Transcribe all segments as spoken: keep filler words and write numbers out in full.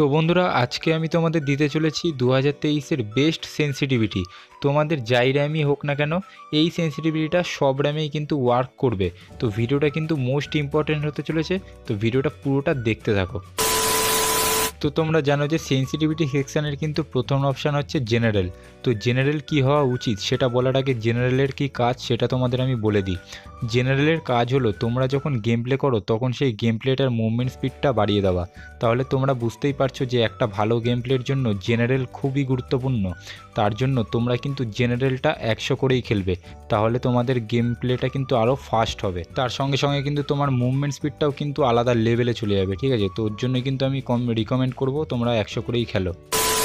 তো বন্ধুরা আজকে আমি তোমাদের দিতে চলেছি দু হাজার তেইশের বেস্ট সেন্সিটিভিটি। তোমাদের যাই র্যামই হোক না কেন এই সেন্সিটিভিটিটা সব র্যামেই কিন্তু ওয়ার্ক করবে। তো ভিডিওটা কিন্তু মোস্ট ইম্পর্ট্যান্ট হতে চলেছে, তো ভিডিওটা পুরোটা দেখতে থাকো। তো তোমরা জানো যে সেন্সিটিভিটি সেকশানের কিন্তু প্রথম অপশান হচ্ছে জেনারেল। তো জেনারেল কি হওয়া উচিত সেটা বলার আগে জেনারেলের কি কাজ সেটা তোমাদের আমি বলে দিই। জেনারেলের কাজ হলো তোমরা যখন গেম প্লে করো তখন সেই গেম প্লেটার মুভমেন্ট স্পিডটা বাড়িয়ে দেওয়া। তাহলে তোমরা বুঝতেই পারছো যে একটা ভালো গেম প্লের জন্য জেনারেল খুবই গুরুত্বপূর্ণ। তার জন্য তোমরা কিন্তু জেনারেলটা একশো করেই খেলবে, তাহলে তোমাদের গেম প্লেটা কিন্তু আরও ফাস্ট হবে। তার সঙ্গে সঙ্গে কিন্তু তোমার মুভমেন্ট স্পিডটাও কিন্তু আলাদা লেভেলে চলে যাবে, ঠিক আছে? তো ওর জন্য কিন্তু আমি কম রিকমেন্ড করব তোমরা একশো করেই খেলো।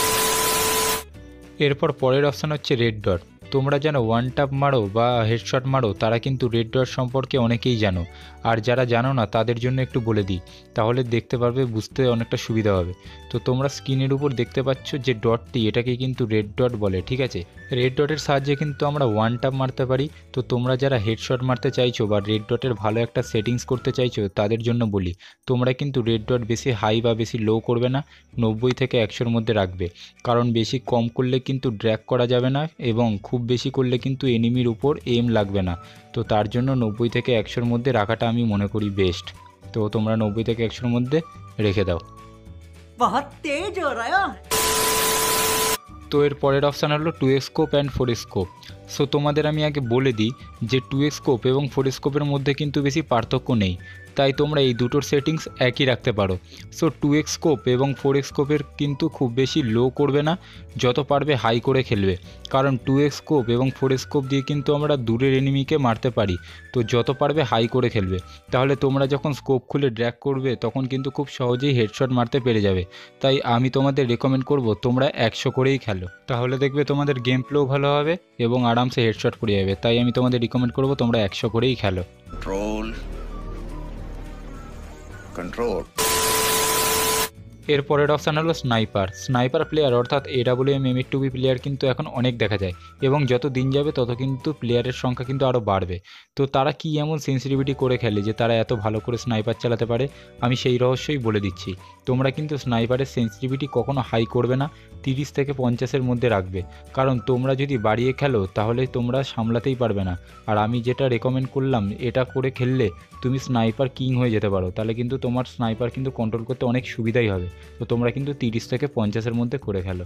এরপর পরের অপশান হচ্ছে রেড ডট। তোমরা জানো ওয়ান ট্যাপ মারো বা হেডশট মারো, তারা কিন্তু রেড ডট সম্পর্কে অনেকেই জানো। আর যারা জানো না তাদের জন্য একটু বলে দিই, তাহলে দেখতে পারবে, বুঝতে অনেকটা সুবিধা হবে। তো তোমরা স্ক্রিনের উপর দেখতে পাচ্ছ যে ডটটি, এটাকে কিন্তু রেড ডট বলে, ঠিক আছে? রেড ডটের সাহায্যে কিন্তু আমরা ওয়ান ট্যাপ মারতে পারি। তো তোমরা যারা হেডশট মারতে চাইছো বা রেড ডটের ভালো একটা সেটিংস করতে চাইছো তাদের জন্য বলি, তোমরা কিন্তু রেড ডট বেশি হাই বা বেশি লো করবে না, নব্বই থেকে একশোর মধ্যে রাখবে। কারণ বেশি কম করলে কিন্তু ড্র্যাগ করা যাবে না এবং খুব বেশি করলে কিন্তু এনিমির উপর এম লাগবে না। তো তার জন্য নব্বই থেকে একশোর মধ্যে রাখাটা আমি মনে করি বেস্ট। তো তোমরা নব্বই থেকে একশোর মধ্যে রেখে দাও। बहुत तेज हो रहा है। তো এর পরের অপশান হলো two scope and four scope. So তোমাদের আমি আগে বলে দিই যে টু স্কোপ এবং ফোর স্কোপের মধ্যে কিন্তু বেশি পার্থক্য নেই, তাই তোমরা এই দুটোর সেটিংস একই রাখতে পারো। সো টু স্কোপ এবং ফোর স্কোপের কিন্তু খুব বেশি লো করবে না, যত পারবে হাই করে খেলবে। কারণ টু স্কোপ এবং ফোর স্কোপ দিয়ে কিন্তু আমরা দূরের এনিমিকে মারতে পারি, তো যত পারবে হাই করে খেলবে। তাহলে তোমরা যখন স্কোপ খুলে ড্র্যাগ করবে তখন কিন্তু খুব সহজেই হেডশট মারতে পেরে যাবে। তাই আমি তোমাদের রেকমেন্ড করব তোমরা একশো করেই খেলো, তাহলে দেখবে তোমাদের গেম প্লেও ভালো হবে এবং আরামসে হেডশট পড়ে যাবে। তাই আমি তোমাদের রিকমেন্ড করব তোমরা একশো করেই খেলো। Control. Control. এর পরের অপশান হলো স্নাইপার। স্নাইপার প্লেয়ার অর্থাৎ AWM M two B player কিন্তু এখন অনেক দেখা যায় এবং যত দিন যাবে তত কিন্তু প্লেয়ারের সংখ্যা কিন্তু আরও বাড়বে। তো তারা কি এমন সেন্সিটিভিটি করে খেলে যে তারা এত ভালো করে স্নাইপার চালাতে পারে, আমি সেই রহস্যই বলে দিচ্ছি। তোমরা কিন্তু স্নাইপারের সেন্সিটিভিটি কখনো হাই করবে না, তিরিশ থেকে পঞ্চাশের মধ্যে রাখবে। কারণ তোমরা যদি বাড়িয়ে খেলো তাহলে তোমরা সামলাতেই পারবে না। আর আমি যেটা রেকমেন্ড করলাম এটা করে খেললে তুমি স্নাইপার কিং হয়ে যেতে পারো, তাহলে কিন্তু তোমার স্নাইপার কিন্তু কন্ট্রোল করতে অনেক সুবিধাই হবে। তো তোমরা কিন্তু তিরিশ থেকে পঞ্চাশের মধ্যে করে খেলো।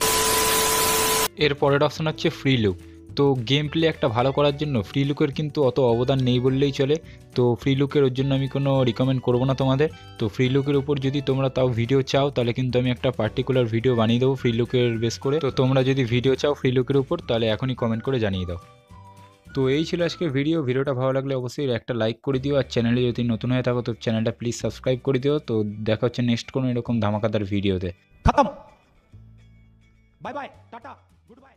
এর পরের অপশান হচ্ছে ফ্রি লুক। তো গেম প্লে একটা ভালো করার জন্য ফ্রি লুকের কিন্তু অত অবদান নেই বললেই চলে। তো ফ্রি লুকের ওর জন্য আমি কোনো রিকমেন্ড করবো না তোমাদের। তো ফ্রি লুকের উপর যদি তোমরা তাও ভিডিও চাও তাহলে কিন্তু আমি একটা পার্টিকুলার ভিডিও বানিয়ে দেবো ফ্রি লুকের বেস করে। তো তোমরা যদি ভিডিও চাও ফ্রি লুকের উপর তাহলে এখনই কমেন্ট করে জানিয়ে দাও। তো এই ছিল আজকে ভিডিও। ভিডিওটা ভালো লাগলে অবশ্যই একটা লাইক করে দিও, আর চ্যানেলে যদি নতুন হয়ে থাকো তো চ্যানেলটা প্লিজ সাবস্ক্রাইব করে দিও। তো দেখা হচ্ছে নেক্সট কোনো এরকম ধামাকাদার ভিডিওতে। खत्म। Bye bye, tata, good bye.